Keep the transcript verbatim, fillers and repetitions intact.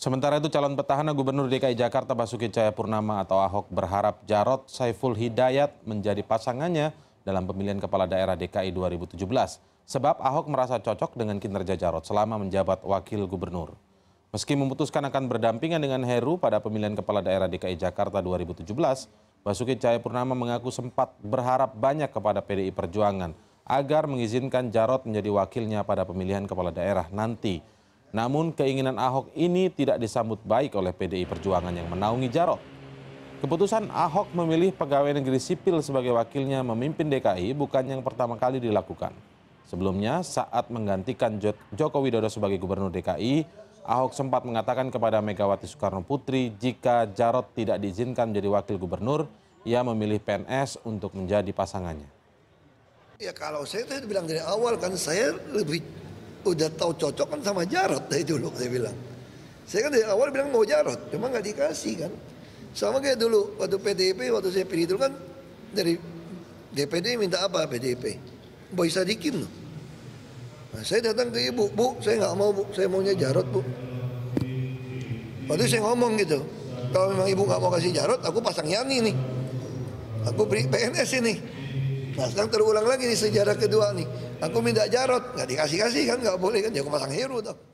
Sementara itu calon petahana Gubernur D K I Jakarta Basuki Cahayapurnama atau Ahok berharap Jarod Saiful Hidayat menjadi pasangannya dalam pemilihan kepala daerah D K I dua ribu tujuh belas. Sebab Ahok merasa cocok dengan kinerja Jarod selama menjabat wakil gubernur. Meski memutuskan akan berdampingan dengan Heru pada pemilihan kepala daerah D K I Jakarta dua ribu tujuh belas, Basuki Cahayapurnama mengaku sempat berharap banyak kepada P D I Perjuangan agar mengizinkan Jarod menjadi wakilnya pada pemilihan kepala daerah nanti. Namun keinginan Ahok ini tidak disambut baik oleh P D I Perjuangan yang menaungi Jarod. Keputusan Ahok memilih pegawai negeri sipil sebagai wakilnya memimpin D K I bukan yang pertama kali dilakukan. Sebelumnya saat menggantikan Joko Widodo sebagai gubernur D K I, Ahok sempat mengatakan kepada Megawati Soekarno Putri jika Jarod tidak diizinkan menjadi wakil gubernur, ia memilih P N S untuk menjadi pasangannya. Ya kalau saya tadi bilang dari awal kan saya lebih udah tahu cocok kan sama Jarod dari dulu saya bilang. Saya kan dari awal bilang mau Jarod, cuma nggak dikasih kan. Sama kayak dulu waktu P D I P, waktu saya pilih itu kan dari D P D minta apa P D I P? Boy Sadikin loh. Nah, saya datang ke ibu, bu, saya nggak mau bu, saya maunya Jarod bu. Waktu saya ngomong gitu, kalau memang ibu nggak mau kasih Jarod, aku pasang Yani nih. Aku beri P N S ini. Nah sekarang terulang lagi nih sejarah kedua nih. Aku minta Jarod, nggak dikasih-kasih kan, nggak boleh kan, ya aku pasang Heru tuh.